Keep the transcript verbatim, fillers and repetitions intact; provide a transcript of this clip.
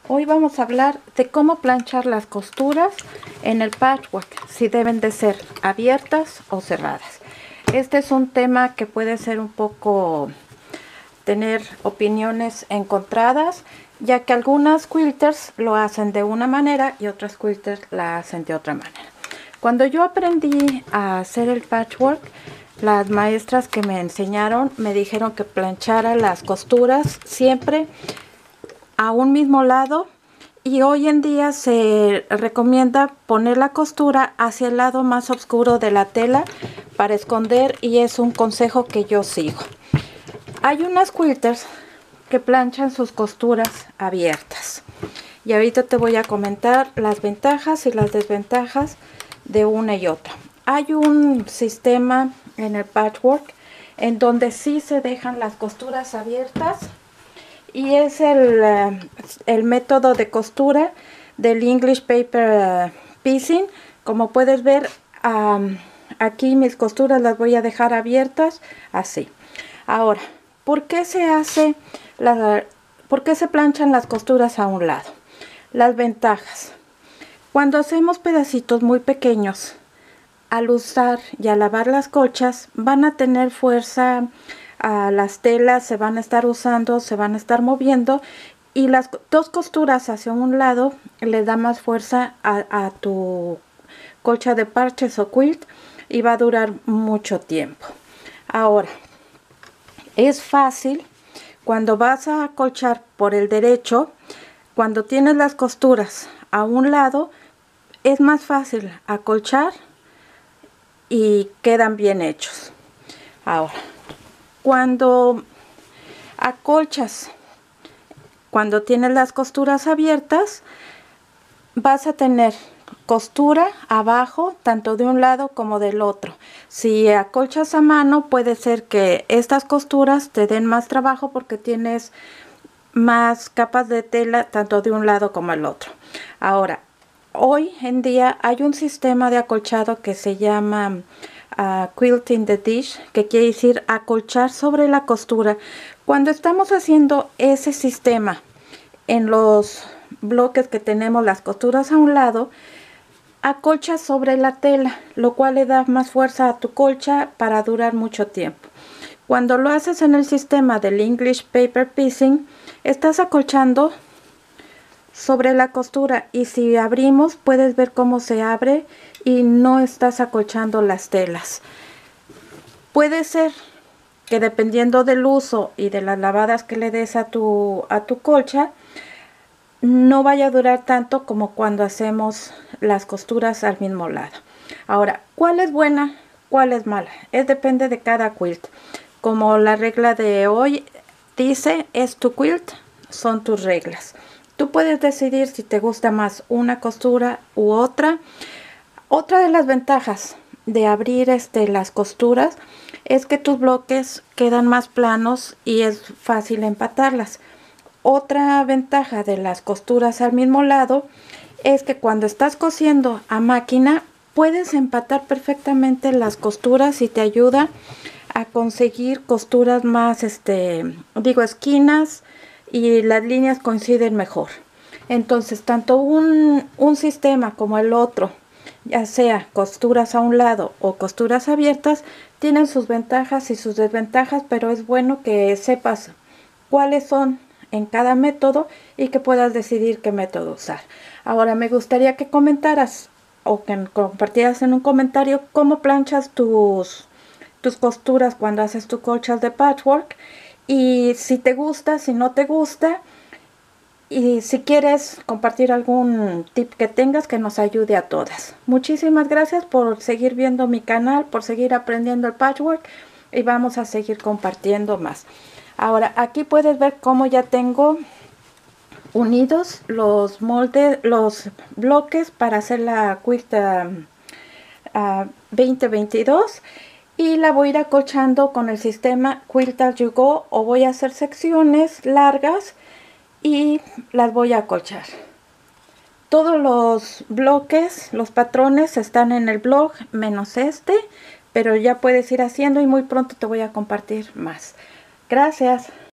Hoy vamos a hablar de cómo planchar las costuras en el patchwork, si deben de ser abiertas o cerradas. Este es un tema que puede ser un poco tener opiniones encontradas, ya que algunas quilters lo hacen de una manera y otras quilters la hacen de otra manera. Cuando yo aprendí a hacer el patchwork, las maestras que me enseñaron me dijeron que planchara las costuras siempre a un mismo lado, y hoy en día se recomienda poner la costura hacia el lado más oscuro de la tela para esconder, y es un consejo que yo sigo. Hay unas quilters que planchan sus costuras abiertas y ahorita te voy a comentar las ventajas y las desventajas de una y otra. Hay un sistema en el patchwork en donde sí se dejan las costuras abiertas, y es el, uh, el método de costura del English Paper uh, Piecing. Como puedes ver, um, aquí mis costuras las voy a dejar abiertas así. Ahora, ¿por qué se hace la, por qué se planchan las costuras a un lado? Las ventajas: cuando hacemos pedacitos muy pequeños, al usar y al lavar las colchas van a tener fuerza. Uh, las telas se van a estar usando, se van a estar moviendo, y las dos costuras hacia un lado le da más fuerza a, a tu colcha de parches o quilt, y va a durar mucho tiempo. Ahora, es fácil cuando vas a acolchar por el derecho. Cuando tienes las costuras a un lado, es más fácil acolchar y quedan bien hechos. Ahora, cuando acolchas, cuando tienes las costuras abiertas, vas a tener costura abajo tanto de un lado como del otro. Si acolchas a mano, puede ser que estas costuras te den más trabajo porque tienes más capas de tela tanto de un lado como el otro. Ahora, hoy en día hay un sistema de acolchado que se llama Uh, quilting the dish, que quiere decir acolchar sobre la costura. Cuando estamos haciendo ese sistema en los bloques que tenemos las costuras a un lado, acolchas sobre la tela, lo cual le da más fuerza a tu colcha para durar mucho tiempo. Cuando lo haces en el sistema del English Paper Piecing, estás acolchando sobre la costura, y si abrimos puedes ver cómo se abre y no estás acolchando las telas. Puede ser que dependiendo del uso y de las lavadas que le des a tu a tu colcha, no vaya a durar tanto como cuando hacemos las costuras al mismo lado. Ahora, ¿cuál es buena, cuál es mala? Es depende de cada quilt. Como la regla de hoy dice, es tu quilt, son tus reglas. Tú puedes decidir si te gusta más una costura u otra. Otra de las ventajas de abrir este, las costuras es que tus bloques quedan más planos y es fácil empatarlas. Otra ventaja de las costuras al mismo lado es que cuando estás cosiendo a máquina puedes empatar perfectamente las costuras, y te ayuda a conseguir costuras más, este, digo, esquinas, y las líneas coinciden mejor. Entonces, tanto un, un sistema como el otro, ya sea costuras a un lado o costuras abiertas, tienen sus ventajas y sus desventajas, pero es bueno que sepas cuáles son en cada método y que puedas decidir qué método usar. Ahora, me gustaría que comentaras o que compartieras en un comentario cómo planchas tus, tus costuras cuando haces tus colchas de patchwork, y si te gusta, si no te gusta, y si quieres compartir algún tip que tengas que nos ayude a todas. Muchísimas gracias por seguir viendo mi canal, por seguir aprendiendo el patchwork, y vamos a seguir compartiendo más. Ahora, aquí puedes ver cómo ya tengo unidos los moldes, los bloques para hacer la quilt uh, uh, veinte veintidós. Y la voy a ir acolchando con el sistema Quilt As You Go, o voy a hacer secciones largas y las voy a acolchar. Todos los bloques, los patrones están en el blog, menos este, pero ya puedes ir haciendo y muy pronto te voy a compartir más. Gracias.